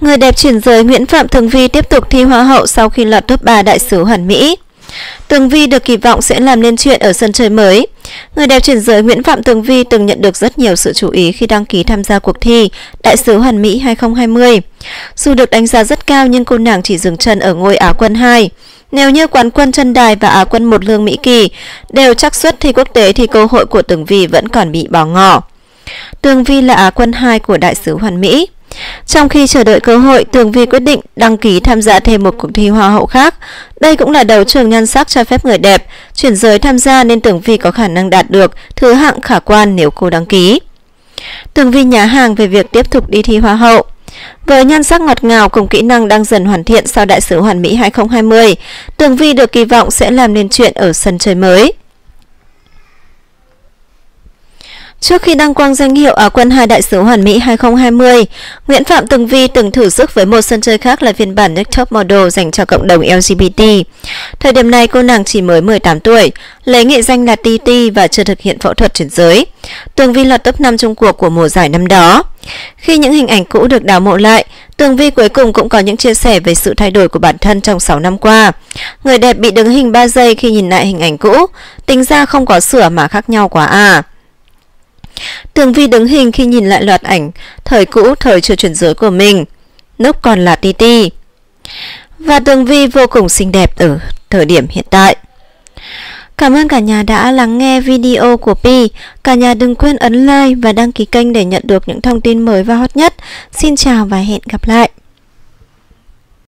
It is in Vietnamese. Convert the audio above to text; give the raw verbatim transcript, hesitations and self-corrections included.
Người đẹp chuyển giới Nguyễn Phạm Tường Vi tiếp tục thi Hoa hậu sau khi lọt top ba đại sứ hoàn mỹ. Tường Vi được kỳ vọng sẽ làm nên chuyện ở sân chơi mới. Người đẹp chuyển giới Nguyễn Phạm Tường Vi từng nhận được rất nhiều sự chú ý khi đăng ký tham gia cuộc thi Đại sứ Hoàn mỹ hai không hai không. Dù được đánh giá rất cao nhưng cô nàng chỉ dừng chân ở ngôi Á quân hai. Nếu như quán quân chân đài và Á quân một Lương Mỹ Kỳ đều xác suất thi quốc tế thì cơ hội của Tường Vi vẫn còn bị bỏ ngỏ. Tường Vi là Á quân hai của Đại sứ Hoàn mỹ. Trong khi chờ đợi cơ hội, Tường Vi quyết định đăng ký tham gia thêm một cuộc thi Hoa hậu khác. Đây cũng là đấu trường nhan sắc cho phép người đẹp chuyển giới tham gia nên Tường Vi có khả năng đạt được thứ hạng khả quan nếu cô đăng ký. Tường Vi nhá hàng về việc tiếp tục đi thi Hoa hậu. Với nhan sắc ngọt ngào cùng kỹ năng đang dần hoàn thiện sau Đại sứ Hoàn mỹ hai không hai không, Tường Vi được kỳ vọng sẽ làm nên chuyện ở sân chơi mới. Trước khi đăng quang danh hiệu Á quân hai Đại sứ Hoàn mỹ hai không hai không, Nguyễn Phạm Tường Vi từng thử sức với một sân chơi khác là phiên bản Next Top Model dành cho cộng đồng L G B T. Thời điểm này cô nàng chỉ mới mười tám tuổi, lấy nghệ danh là Ti Ti và chưa thực hiện phẫu thuật chuyển giới. Tường Vi lọt top năm trong cuộc của mùa giải năm đó. Khi những hình ảnh cũ được đào mộ lại, Tường Vi cuối cùng cũng có những chia sẻ về sự thay đổi của bản thân trong sáu năm qua. Người đẹp bị đứng hình ba giây khi nhìn lại hình ảnh cũ, tính ra không có sửa mà khác nhau quá à. Tường Vi đứng hình khi nhìn lại loạt ảnh thời cũ thời chưa chuyển giới của mình, lúc còn là Ti Ti. Và Tường Vi vô cùng xinh đẹp ở thời điểm hiện tại. Cảm ơn cả nhà đã lắng nghe video của Pi. Cả nhà đừng quên ấn like và đăng ký kênh để nhận được những thông tin mới và hot nhất. Xin chào và hẹn gặp lại.